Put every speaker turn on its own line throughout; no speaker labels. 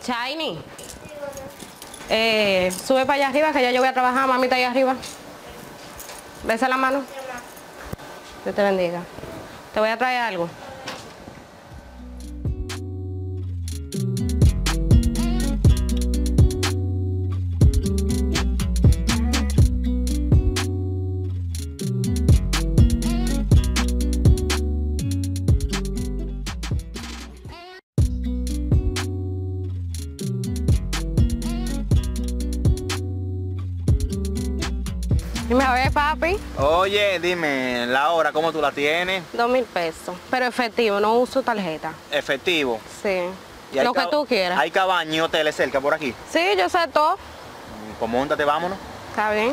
Shiny, sube para allá arriba que ya yo voy a trabajar, mamita, allá arriba. Besa la mano. Dios te bendiga. Te voy a traer algo. Dime a ver, papi.
Oye, dime, la hora, ¿cómo tú la tienes?
2,000 pesos, pero efectivo, no uso tarjeta.
Efectivo.
Sí,
¿Y hay
lo que tú quieras.
¿Hay cabañas y hoteles cerca por aquí?
Sí, yo sé todo.
Pues móntate, vámonos.
Está bien.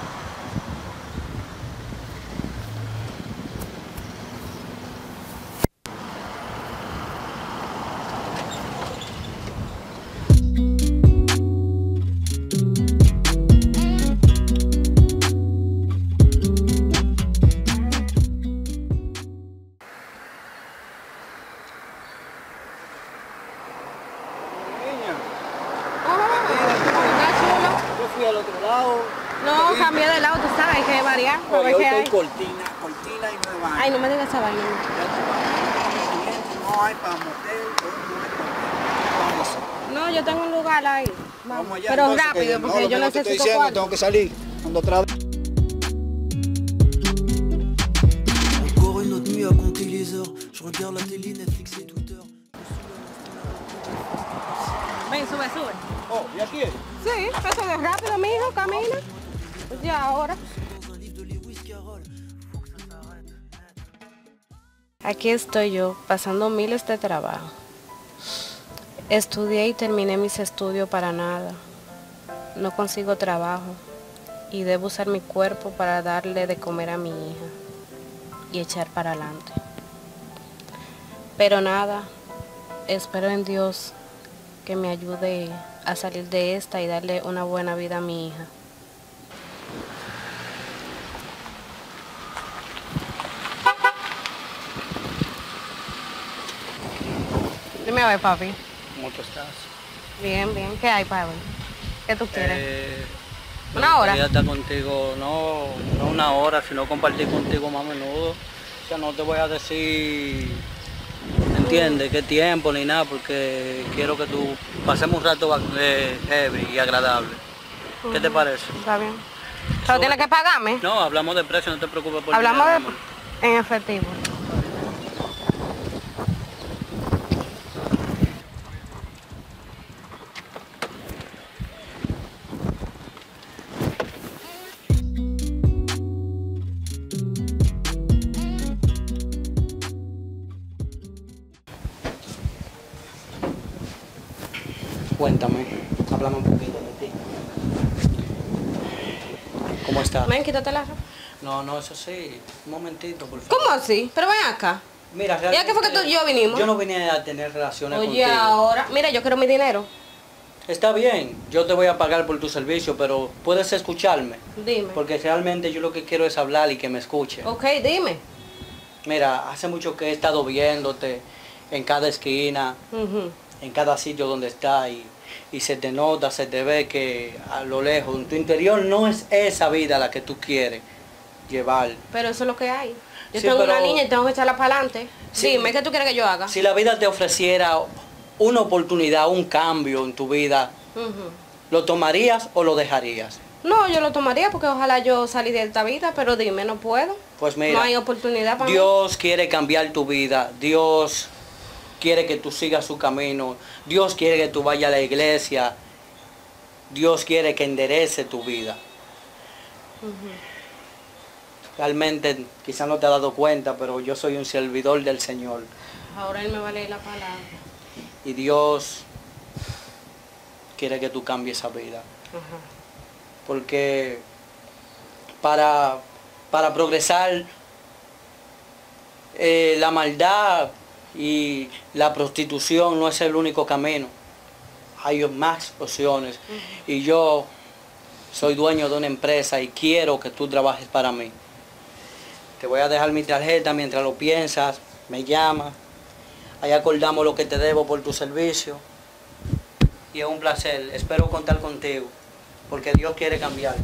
Al otro lado.
No, cambié de lado, tú sabes, hay que variar. A ver
Hoy
qué hay.
estoy cortina y nueva.
Ay, no me digas esa vaina.
No hay para motel, no hay para eso.
No, yo tengo un lugar ahí. Vamos.
Vamos allá,
Pero
entonces,
rápido,
que
porque
no,
yo
lo que te estoy
necesito
diciendo,
cuarto.
tengo que salir. Ando otra vez.
Encore une autre nuit à compter les heures. Je regarde la télé, Netflix et Twitter.
Ven, sube, sube.
Oh, ¿ya quieres?
Sí, eso es rápido, mijo, camina. Ya ahora. Aquí estoy yo, pasando miles de trabajo. Estudié y terminé mis estudios para nada. No consigo trabajo y debo usar mi cuerpo para darle de comer a mi hija y echar para adelante. Pero nada, espero en Dios que me ayude a salir de esta y darle una buena vida a mi hija. Dime a ver, papi.
¿Cómo tú estás?
Bien, bien. ¿Qué hay, papi? ¿Qué tú quieres?
Me
¿Una hora?
gustaría estar contigo, no una hora, sino compartir contigo más a menudo. O sea, no te voy a decir, ¿entiendes? Qué tiempo ni nada, porque quiero que tú pasemos un rato heavy y agradable. ¿Qué te parece?
Está bien. ¿Pero tienes que pagarme?
No, hablamos de precio, no te preocupes por
Hablamos
dinero, mi amor.
en efectivo.
Cuéntame, háblame un poquito de ti. ¿Cómo estás?
Ven, quítate la ropa.
No, eso sí, un momentito, por favor.
¿Cómo así? Pero ven acá.
Mira,
¿Y a qué fue que tú y yo vinimos?
Yo no vine a tener relaciones
Oye,
contigo.
ahora. Mira, yo quiero mi dinero.
Está bien, yo te voy a pagar por tu servicio, pero puedes escucharme.
Dime.
Porque realmente yo lo que quiero es hablar y que me escuche.
Ok, dime.
Mira, hace mucho que he estado viéndote en cada esquina,
Ujú.
en cada sitio donde estás y se te nota, se te ve que a lo lejos, en tu interior no es esa vida la que tú quieres llevar.
Pero eso es lo que hay. Yo
Sí,
tengo
pero-
una niña y tengo que echarla para adelante.
Sí.
Dime, ¿qué tú quieres que yo haga?
Si la vida te ofreciera una oportunidad, un cambio en tu vida,
Ujú.
¿lo tomarías o lo dejarías?
No, yo lo tomaría porque ojalá yo salí de esta vida, pero dime, no puedo.
Pues mira,
No hay oportunidad para mí.
Dios quiere cambiar tu vida, Dios quiere que tú sigas su camino, Dios quiere que tú vayas a la iglesia, Dios quiere que enderece tu vida. Realmente quizás no te has dado cuenta, pero yo soy un servidor del Señor
Ahora él me va a leer la palabra.
y Dios quiere que tú cambies esa vida.
Ajá.
Porque para progresar la maldad y la prostitución no es el único camino. Hay más opciones. Y yo soy dueño de una empresa y quiero que tú trabajes para mí. Te voy a dejar mi tarjeta mientras lo piensas, me llamas. Ahí acordamos lo que te debo por tu servicio. y es un placer. Espero contar contigo, porque Dios quiere cambiarte.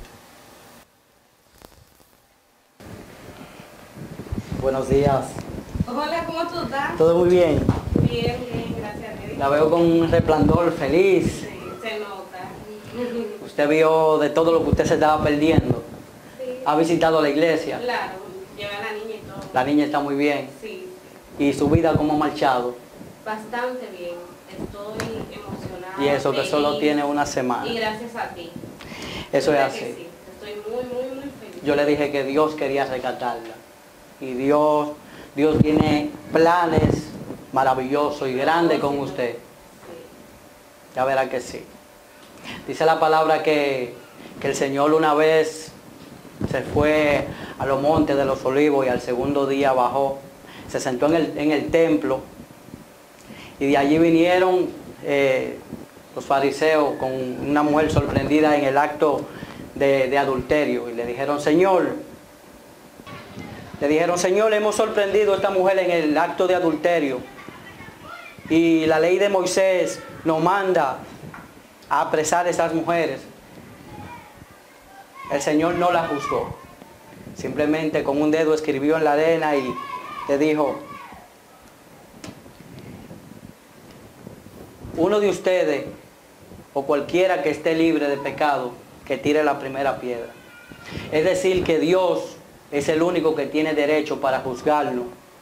Buenos días.
Hola, ¿cómo tú estás?
¿Todo muy bien?
Bien, bien, gracias a Dios.
La veo con un resplandor feliz.
Sí, se nota.
Usted vio de todo lo que usted se estaba perdiendo.
Sí.
Ha visitado la iglesia.
Claro, llevé a la niña y todo.
La niña está muy bien.
Sí,
¿Y su vida cómo ha marchado?
bastante bien. Estoy emocionada.
Y eso que solo
feliz.
tiene una semana.
Y gracias a ti.
Eso es
De verdad que
así.
sí. Estoy muy, muy, muy feliz.
Yo le dije que Dios quería rescatarla. Y Dios tiene planes maravillosos y grandes con usted.
Sí.
Ya verá que sí. Dice la palabra que el Señor una vez se fue a los montes de los olivos y al segundo día bajó. Se sentó en el templo y de allí vinieron los fariseos con una mujer sorprendida en el acto de adulterio y le dijeron, Señor, hemos sorprendido a esta mujer en el acto de adulterio y la ley de Moisés nos manda a apresar a esas mujeres. El Señor no la juzgó, simplemente con un dedo escribió en la arena y le dijo, uno de ustedes o cualquiera que esté libre de pecado, que tire la primera piedra. Es decir, que Dios es el único que tiene derecho para juzgarlo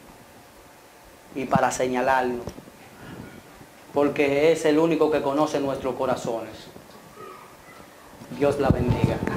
y para señalarlo, porque es el único que conoce nuestros corazones. Dios la bendiga.